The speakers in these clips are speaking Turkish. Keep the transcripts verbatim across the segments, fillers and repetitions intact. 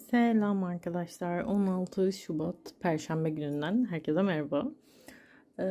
Selam arkadaşlar. on altı Şubat Perşembe gününden herkese merhaba. Ee,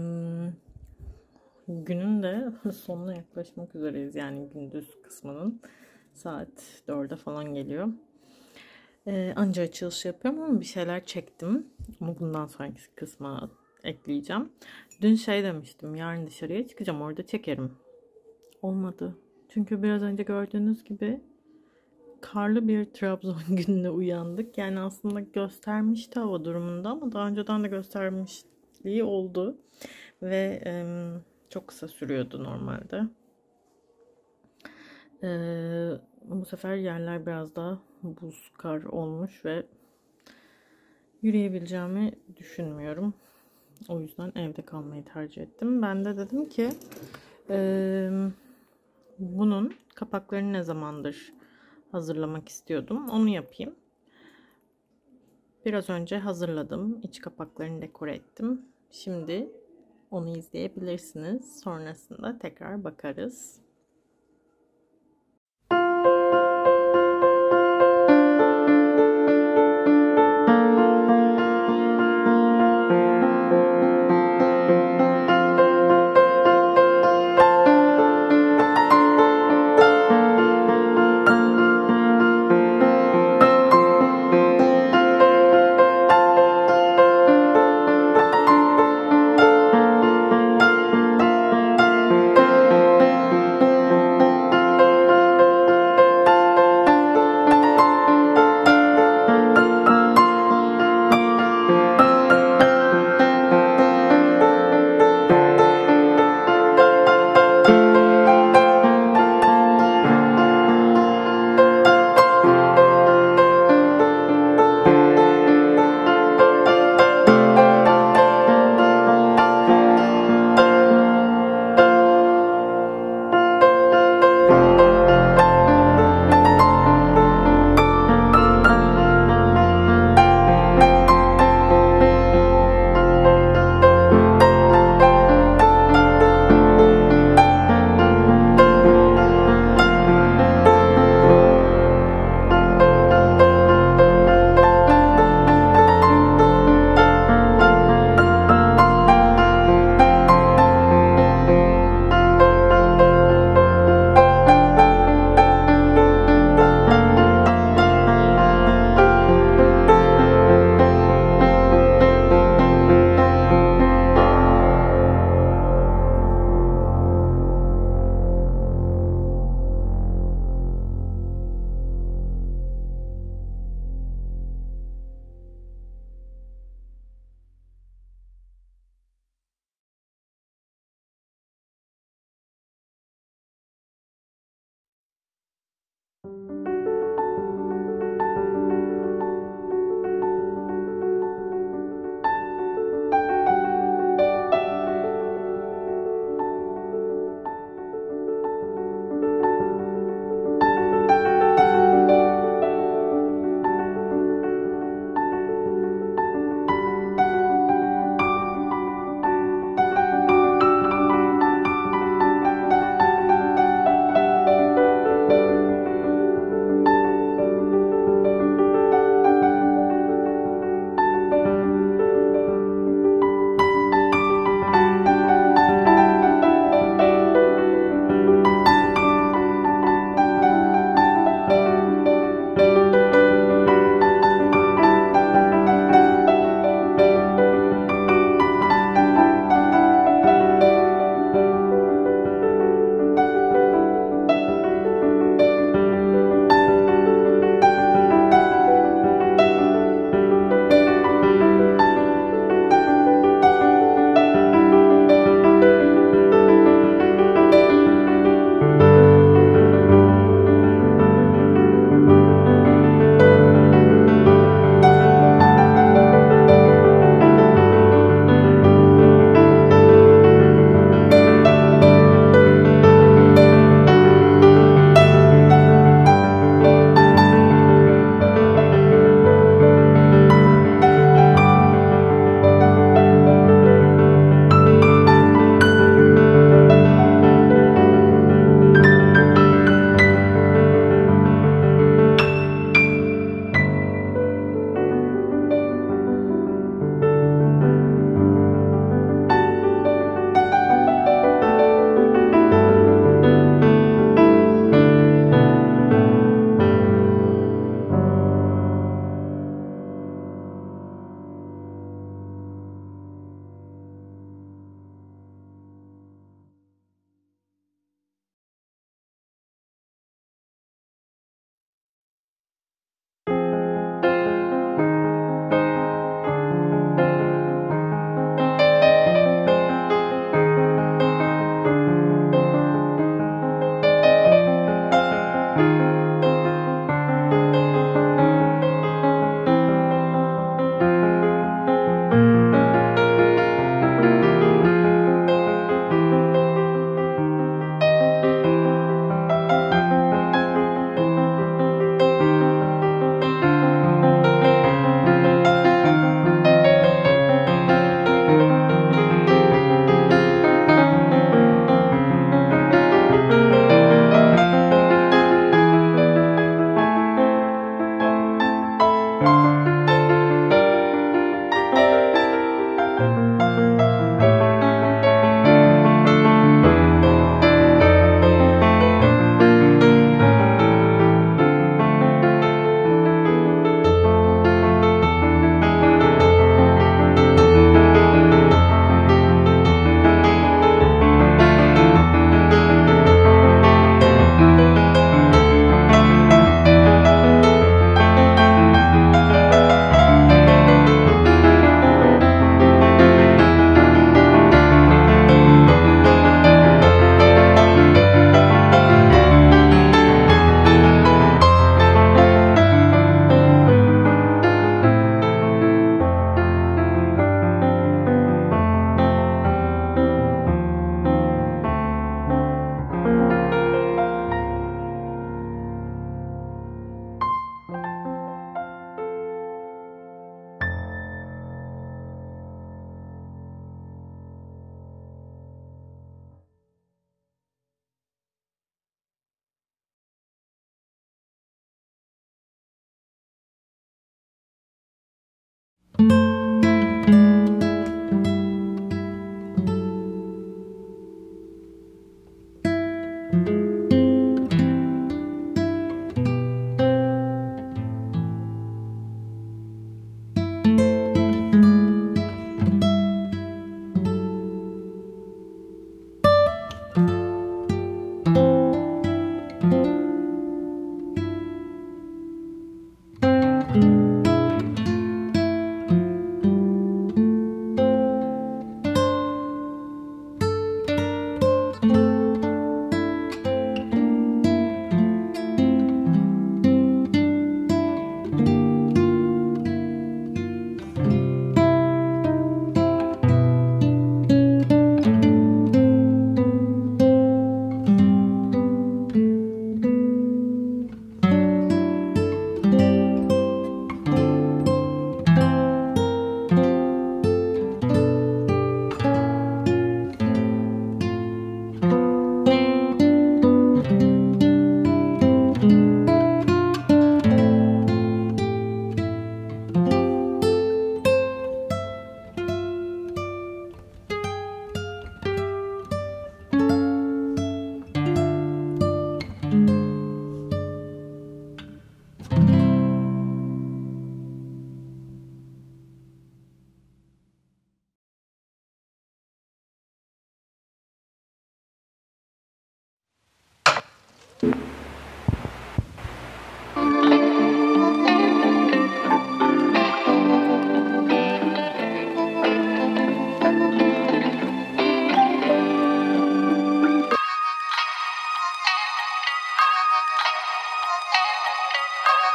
günün de sonuna yaklaşmak üzereyiz. Yani gündüz kısmının saat dörde falan geliyor. Ee, anca açılış yapıyorum ama bir şeyler çektim. Ama bundan sonraki kısma ekleyeceğim. Dün şey demiştim, yarın dışarıya çıkacağım, orada çekerim. Olmadı. Çünkü biraz önce gördüğünüz gibi karlı bir Trabzon gününe uyandık. Yani aslında göstermişti hava durumunda ama daha önceden de göstermişliği oldu. Ve e, çok kısa sürüyordu normalde. E, bu sefer yerler biraz daha buz, kar olmuş ve yürüyebileceğimi düşünmüyorum. O yüzden evde kalmayı tercih ettim. Ben de dedim ki e, bunun kapaklarını ne zamandır hazırlamak istiyordum. Onu yapayım. Biraz önce hazırladım. İç kapaklarını dekore ettim. Şimdi onu izleyebilirsiniz. Sonrasında tekrar bakarız.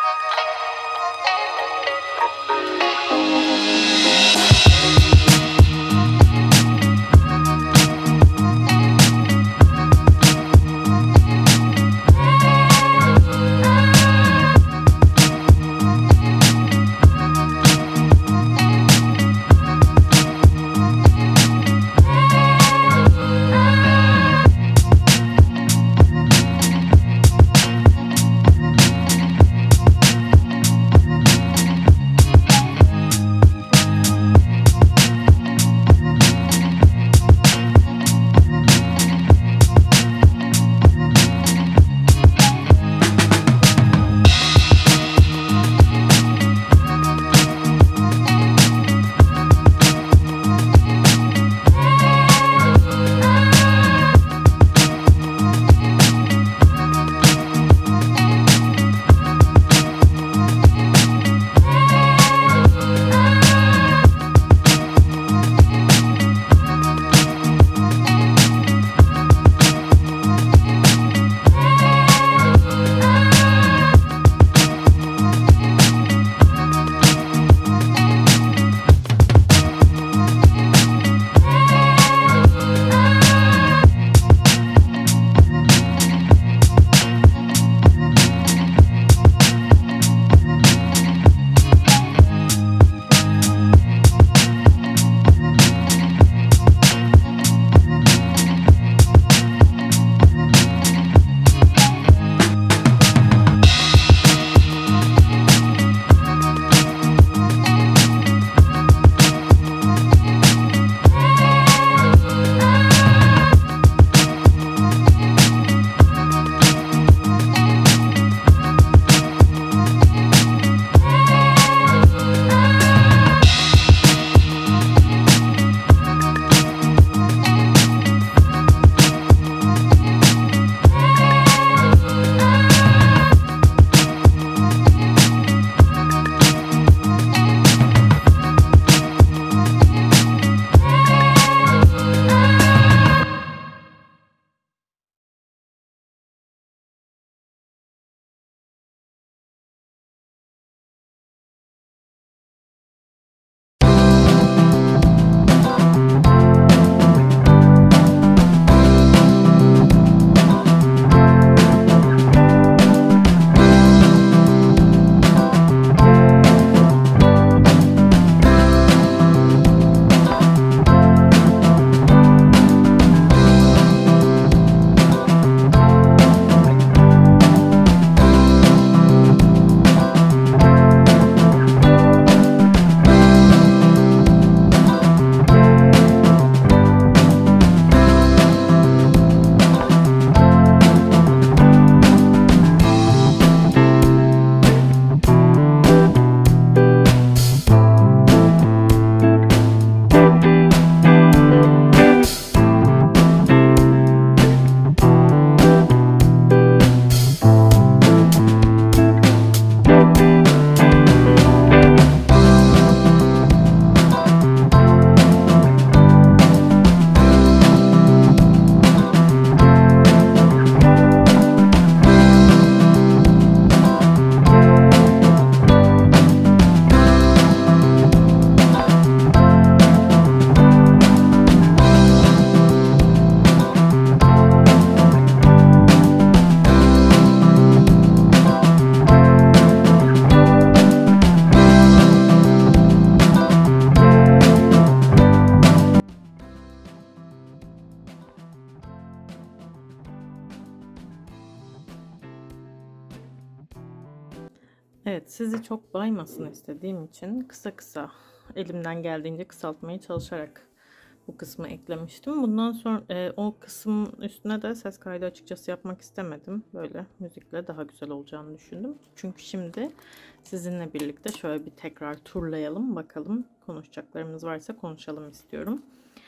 Evet, sizi çok baymasın istediğim için kısa kısa elimden geldiğince kısaltmaya çalışarak bu kısmı eklemiştim. Bundan sonra e, o kısmın üstüne de ses kaydı açıkçası yapmak istemedim. Böyle müzikle daha güzel olacağını düşündüm. Çünkü şimdi sizinle birlikte şöyle bir tekrar turlayalım. Bakalım konuşacaklarımız varsa konuşalım istiyorum.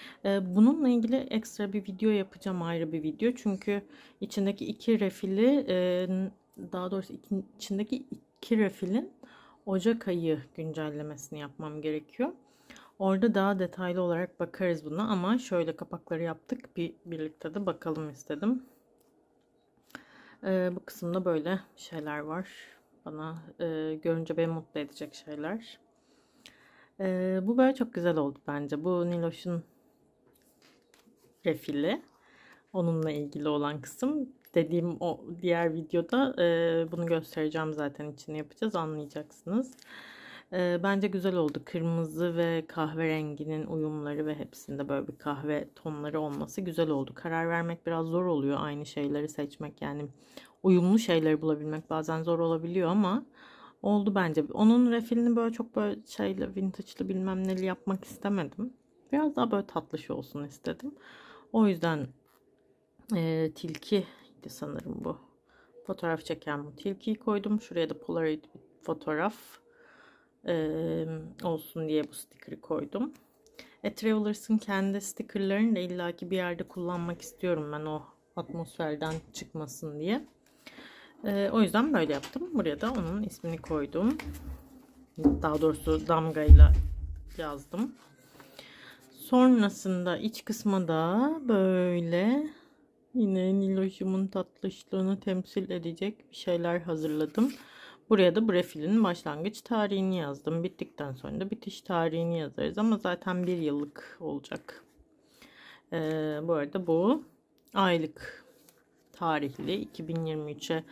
E, bununla ilgili ekstra bir video yapacağım, ayrı bir video. Çünkü içindeki iki refili e, daha doğrusu iki, içindeki iki refilin Ocak ayı güncellemesini yapmam gerekiyor. Orada daha detaylı olarak bakarız buna, ama şöyle kapakları yaptık, bir birlikte de bakalım istedim. Ee, bu kısımda böyle şeyler var. Bana e, görünce beni mutlu edecek şeyler. E, bu böyle çok güzel oldu bence. Bu Niloş'un refili. Onunla ilgili olan kısım. Dediğim o diğer videoda e, bunu göstereceğim zaten, içini yapacağız, anlayacaksınız. E, bence güzel oldu. Kırmızı ve kahverenginin uyumları ve hepsinde böyle bir kahve tonları olması güzel oldu. Karar vermek biraz zor oluyor, aynı şeyleri seçmek, yani uyumlu şeyleri bulabilmek bazen zor olabiliyor ama oldu bence. Onun refilini böyle çok böyle şeyle, vintage'lı bilmem neli yapmak istemedim. Biraz daha böyle tatlış olsun istedim. O yüzden e, tilkiydi sanırım bu. Fotoğraf çeken bu tilkiyi koydum. Şuraya da Polaroid bir fotoğraf e, olsun diye bu sticker'ı koydum. E, Travelers'ın kendi stickerlarını da illaki bir yerde kullanmak istiyorum ben, o atmosferden çıkmasın diye. E, o yüzden böyle yaptım. Buraya da onun ismini koydum. Daha doğrusu damgayla yazdım. Sonrasında iç kısma da böyle yine Niloş'umun tatlışlığını temsil edecek bir şeyler hazırladım. Buraya da bu refilin başlangıç tarihini yazdım. Bittikten sonra da bitiş tarihini yazarız ama zaten bir yıllık olacak. Ee, bu arada bu aylık tarihli iki bin yirmi üçe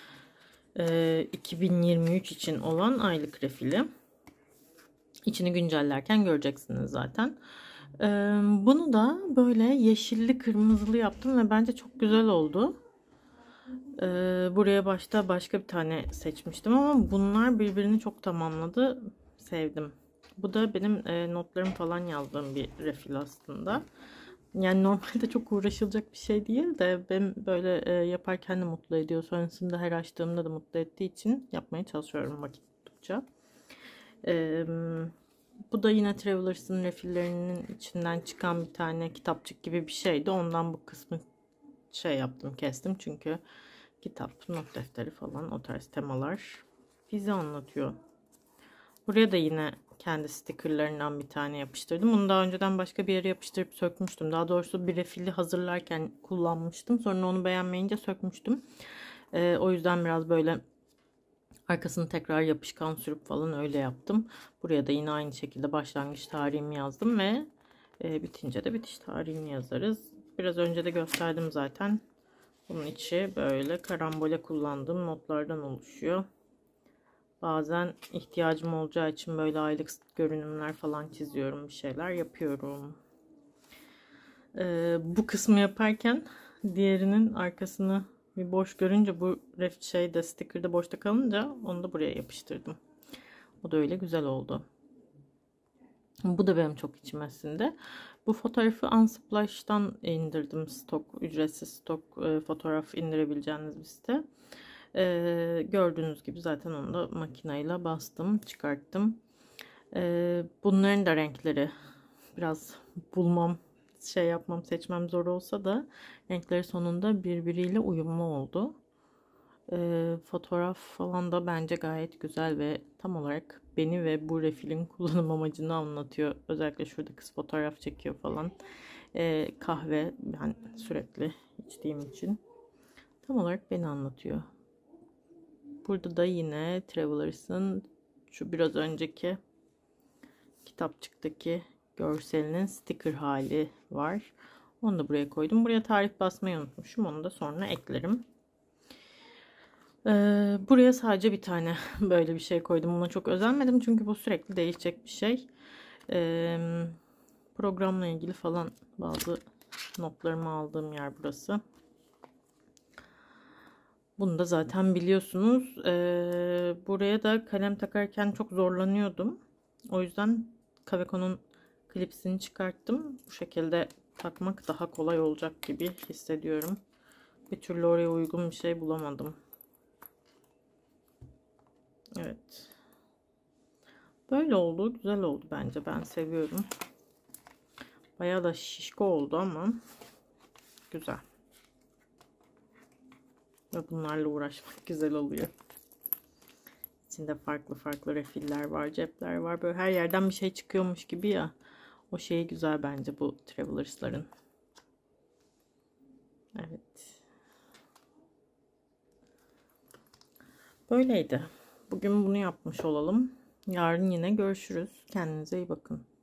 e, iki bin yirmi üç için olan aylık refili. İçini güncellerken göreceksiniz zaten. Ee, bunu da böyle yeşilli kırmızılı yaptım ve bence çok güzel oldu. Ee, buraya başta başka bir tane seçmiştim ama bunlar birbirini çok tamamladı. Sevdim. Bu da benim e, notlarım falan yazdığım bir refil aslında. Yani normalde çok uğraşılacak bir şey değil de ben böyle e, yaparken de mutlu ediyor. Sonrasında her açtığımda da mutlu ettiği için yapmaya çalışıyorum vakit buldukça. Ee, Bu da yine Travelers'ın refillerinin içinden çıkan bir tane kitapçık gibi bir şeydi. Ondan bu kısmı şey yaptım, kestim çünkü kitap, not defteri falan o tarz temalar bizi anlatıyor. Buraya da yine kendi stickerlarından bir tane yapıştırdım. Bunu daha önceden başka bir yere yapıştırıp sökmüştüm. Daha doğrusu bir refili hazırlarken kullanmıştım. Sonra onu beğenmeyince sökmüştüm. Ee, o yüzden biraz böyle arkasını tekrar yapışkan sürüp falan öyle yaptım. Buraya da yine aynı şekilde başlangıç tarihimi yazdım ve e, bitince de bitiş tarihini yazarız. Biraz önce de gösterdim zaten. Bunun içi böyle karambole kullandığım notlardan oluşuyor. Bazen ihtiyacım olacağı için böyle aylık görünümler falan çiziyorum, bir şeyler yapıyorum. Ee, bu kısmı yaparken diğerinin arkasını bir boş görünce, bu ref şeyde sticker'da boşta kalınca onu da buraya yapıştırdım. O da öyle güzel oldu. Bu da benim çok içime sindi. Bu fotoğrafı Unsplash'tan indirdim. Stok, ücretsiz stok e, fotoğraf indirebileceğiniz bir site. E, gördüğünüz gibi zaten onu da makineyle bastım, çıkarttım. E, bunların da renkleri biraz bulmam, şey yapmam, seçmem zor olsa da renkleri sonunda birbiriyle uyumlu oldu. E, fotoğraf falan da bence gayet güzel ve tam olarak beni ve bu refilin kullanım amacını anlatıyor. Özellikle şurada kız fotoğraf çekiyor falan. E, kahve ben sürekli içtiğim için tam olarak beni anlatıyor. Burada da yine Travelers'ın şu biraz önceki kitapçıktaki görselinin sticker hali var. Onu da buraya koydum. Buraya tarih basmayı unutmuşum. Onu da sonra eklerim. Ee, buraya sadece bir tane böyle bir şey koydum. Buna çok özenmedim çünkü bu sürekli değişecek bir şey. Ee, programla ilgili falan bazı notlarımı aldığım yer burası. Bunu da zaten biliyorsunuz. Ee, buraya da kalem takarken çok zorlanıyordum. O yüzden Kaweco'nun klipsini çıkarttım. Bu şekilde takmak daha kolay olacak gibi hissediyorum. Bir türlü oraya uygun bir şey bulamadım. Evet. Böyle oldu. Güzel oldu bence. Ben seviyorum. Bayağı da şişko oldu ama güzel. Ve bunlarla uğraşmak güzel oluyor. İçinde farklı farklı refiller var, cepler var. Böyle her yerden bir şey çıkıyormuş gibi ya. O şey güzel bence bu Travelers'ların. Evet. Böyleydi. Bugün bunu yapmış olalım. Yarın yine görüşürüz. Kendinize iyi bakın.